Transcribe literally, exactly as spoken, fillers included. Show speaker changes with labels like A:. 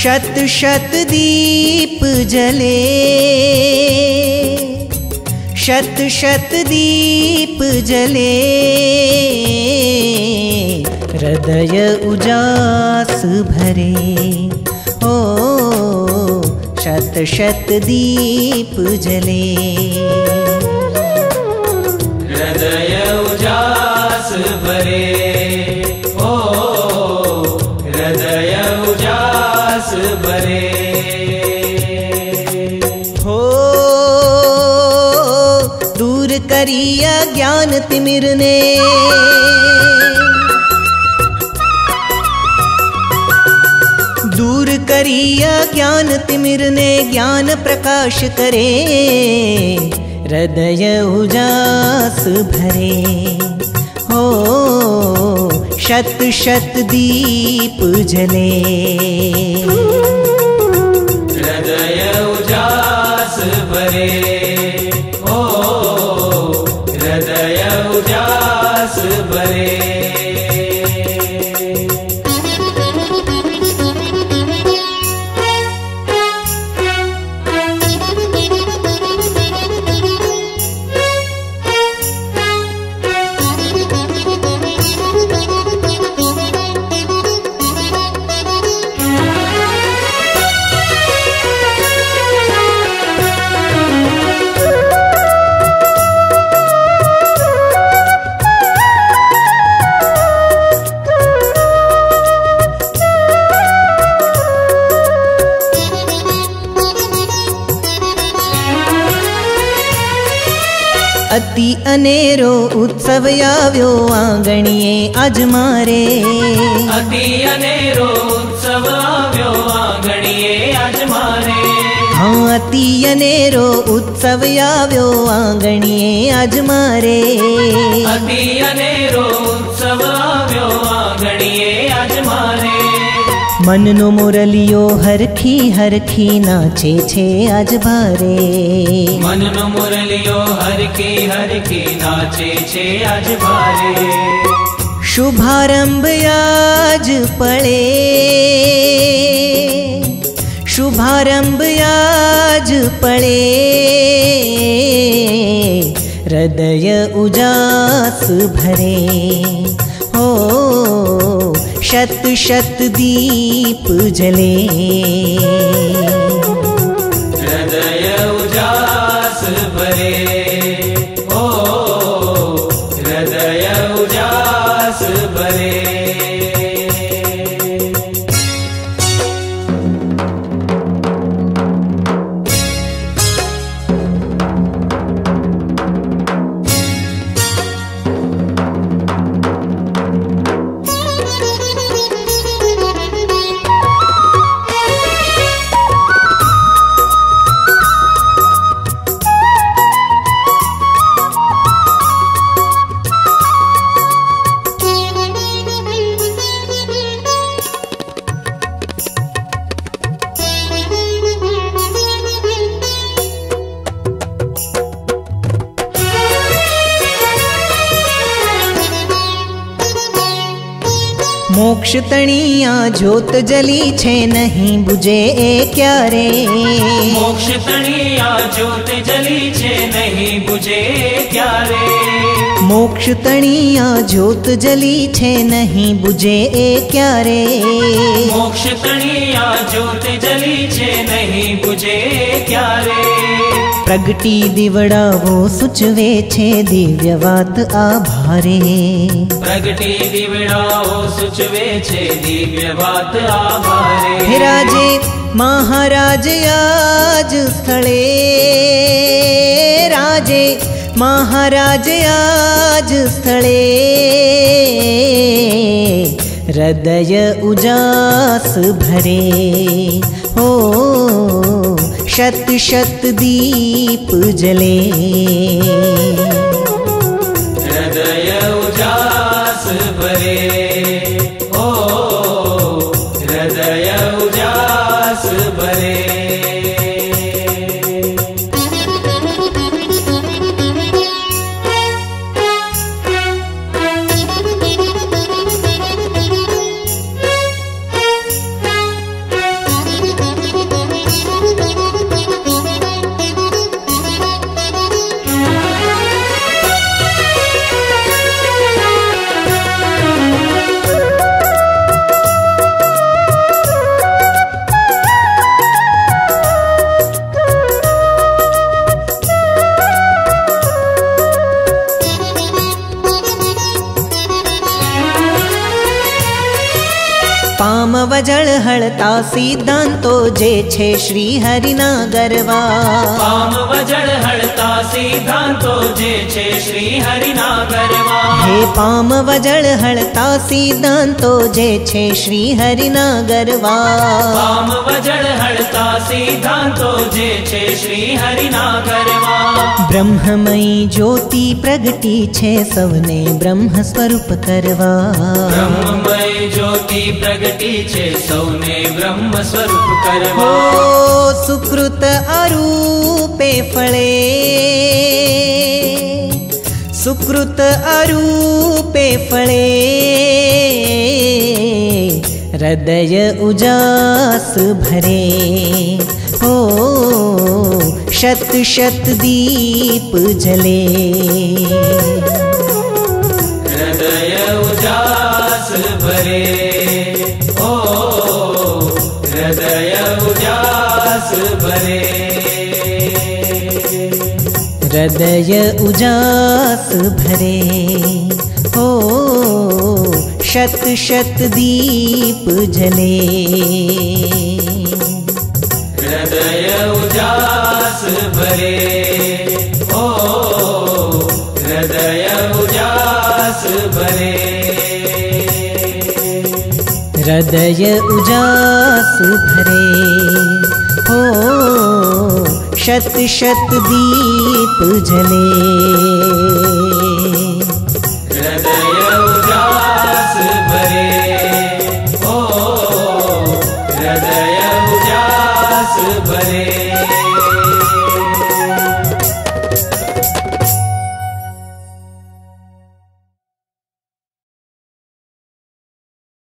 A: शत शत दीप जले, शत शत दीप जले, हृदय उजास भरे। ओ शत शत दीप जले,
B: हृदय उजास भरे। ओ हृदय उजास भरे।
A: हो दूर करिया ज्ञान तिमिर ने, दूर करिया ज्ञान तिमिर ने, ज्ञान प्रकाश करे, हृदय उजास भरे। हो शत शत दीप जले,
B: हृदय उजास भरे। ओ हृदय उजास भरे।
A: अति अनेरो उत्सव आव्यो आंगणिये आज मारे,
B: अति अनेरो उत्सव आव्यो आंगणिये आज मारे।
A: हाँ अति अनेरो उत्सव आव्यो आंगणिये आज मारे,
B: अति अनेरो उत्सव आव्यो आंगणिये आज मारे।
A: मननो मुरलियो हरखी हरखी नाचे छे आज भारे,
B: मननो मुरलियो हरखी हरखी नाचे छे आज भारे।
A: शुभारंभ आज पड़े, शुभारंभ आज पड़े, हृदय उजास भरे। हो शत शत दीप जले,
B: हृदय उजास भरे। ओ हृदय उजास भरे।
A: मोक्ष तणिया ज्योत जली छे नहीं बुझे ए क्यारे,
B: मोक्ष तणिया ज्योत जली छे नहीं बुझे क्यारे।
A: मोक्ष तणिया ज्योत जली छे नहीं बुझे ए क्यारे,
B: मोक्ष तणिया ज्योत जली छे नहीं बुझे क्यारे।
A: प्रगटी दीवड़ावो सूचवे छे दिव्य वात आभारे,
B: प्रगटी दीवड़ावो सूचवे छे दिव्य वात आभारे।
A: हे राजे महाराज आज स्थले, राजे महाराज आज स्थले, हृदय उजास भरे। हो शत शत दीप जले,
B: हृदय उजास भरे। ओ हृदय उजास भरे।
A: वजळ हळता सिद्धांतो जे छे श्री हरिना गरवा।
B: पाम वजळ हळता सिद्धांतो जे छे श्री हरिना गरवा।
A: हे पाम वजळ हळता सिद्धांतो जे छे श्री हरिना गरवा।
B: पाम वजळ हळता सिद्धांतो जे छे श्री हरिना गरवा।
A: ब्रह्ममयी ज्योति प्रगटी छे सौने ब्रह्म स्वरूप करवा।
B: ब्रह्ममय ज्योति प्रगटी छे सौने ब्रह्म स्वरूप करवा।
A: ओ सुकृत अरूपे फळे, सुकृत अरूपे फळे, हृदय उजास भरे। हो शत शत दीप जले,
B: हृदय उजास भरे। ओ हृदय उजास भरे।
A: हृदय उजास भरे। हो शत शत दीप जले,
B: हृदय उजास भरे। ओ हृदय उजास भरे।
A: हृदय उजास भरे। हो शत शत दीप जले।